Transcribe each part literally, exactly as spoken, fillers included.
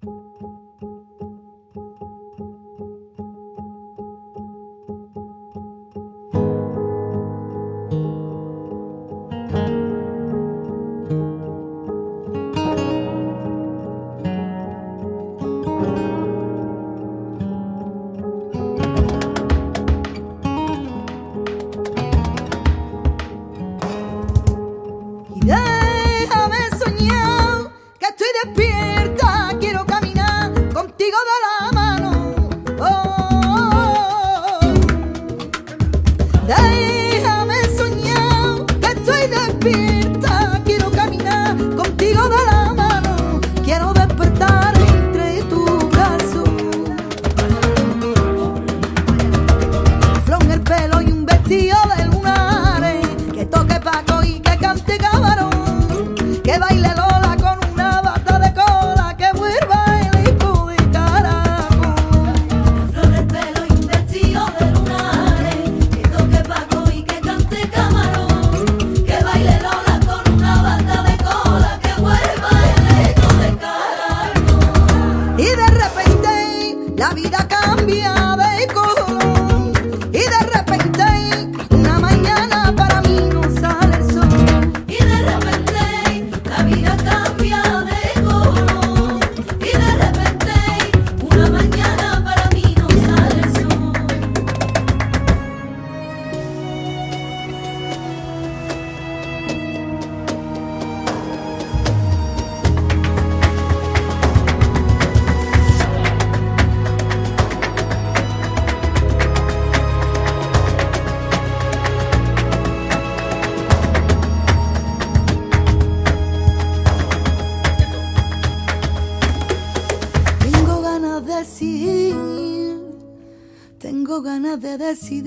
Tengo ganas de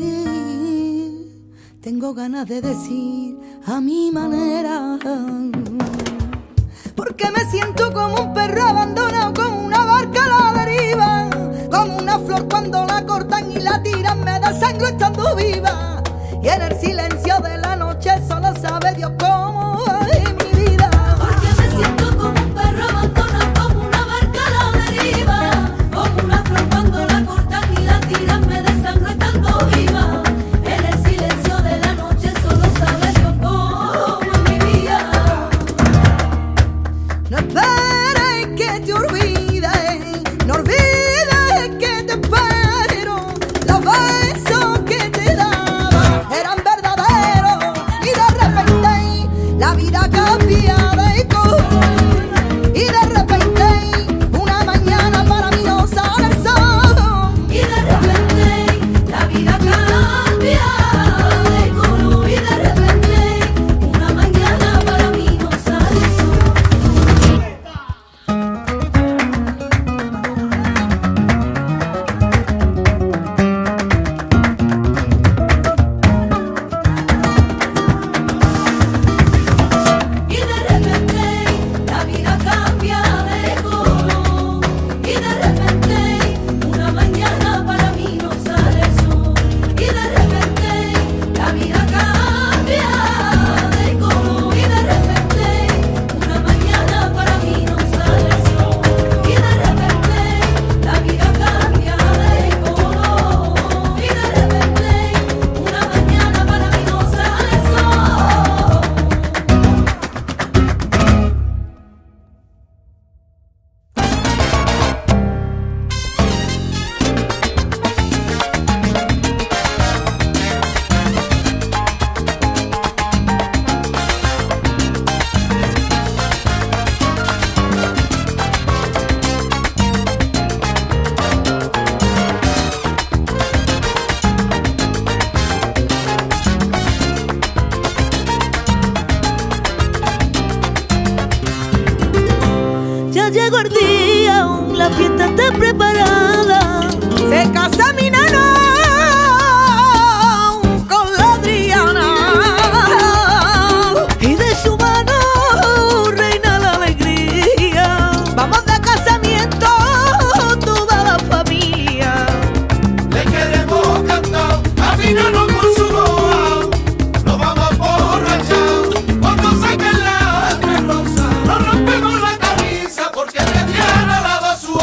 decidir, tengo ganas de decir a mi manera, porque me siento como un perro abandonado, como una barca a la deriva, como una flor cuando la cortan y la tiran, me da sangre estando viva, y en el silencio de la noche solo sabe Dios cómo es mi vida. Porque me siento como un perro abandonado, como una barca a la deriva, como una flor cuando la cortan y la tiran, me da sangre estando viva, en el silencio de la noche solo sabe Dios cómo es mi vida. No esperes que te olvides, no olvides que te espero, los besos que te daba eran verdaderos, y de repente la vida cambia de color, y de repente una mañana para mí no sale el sol, Y de repente la vida cambia de color, y de repente una mañana para mí no sale el sol. Y de repente la vida cambia de color, y de repente una mañana para mí no sale el sol. Y de repente la vida cambia de color, y de repente una mañana para mí no sale el sol. Y de repente la vida cambia de color, y de repente una mañana para mí no sale el sol. Ya llegó el día, la fiesta está preparada. se casa mi nano con la Adriana, Y de su mano reina la alegría. vamos de casamiento Toda la familia. Le queremos cantar a mi nano con su voz. Nos vamos a borrachar cuando saquen la tres rosas. Nos rompemos la camisa porque Adriana lava su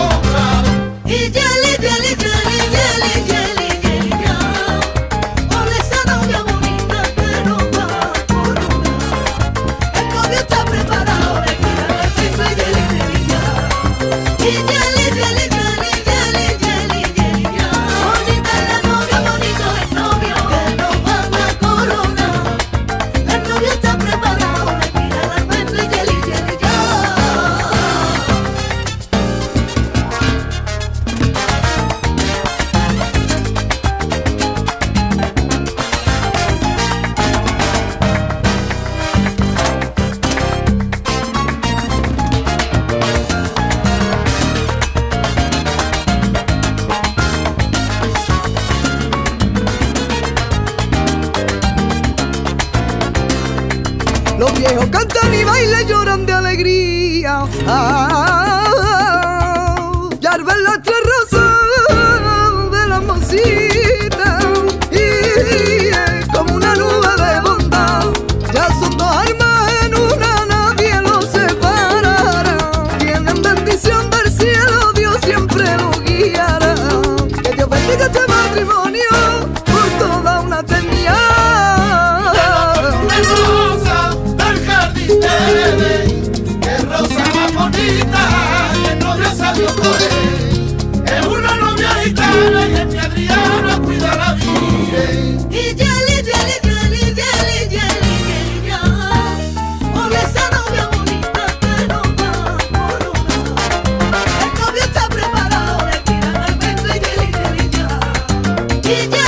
y baile lloran de alegría. Ah, y al ver las tres rosas de la mocita, y como una nube de bondad, ya son dos almas en una, nadie los separará. Tienen bendición del cielo, Dios siempre los guiará. Que Dios bendiga este matrimonio por toda una eternidad. Del jardín de Edén, que rosa más bonita, que novia salió por él. Es una novia gitana y es mi Adriana, cuida la virgen. Y yeli, yeli, yeli, yeli, yeli, yeli, ya. Por esa novia bonita que no va por una. El novio está preparado, le tiran al pecho y yeli, yeli, ya. Y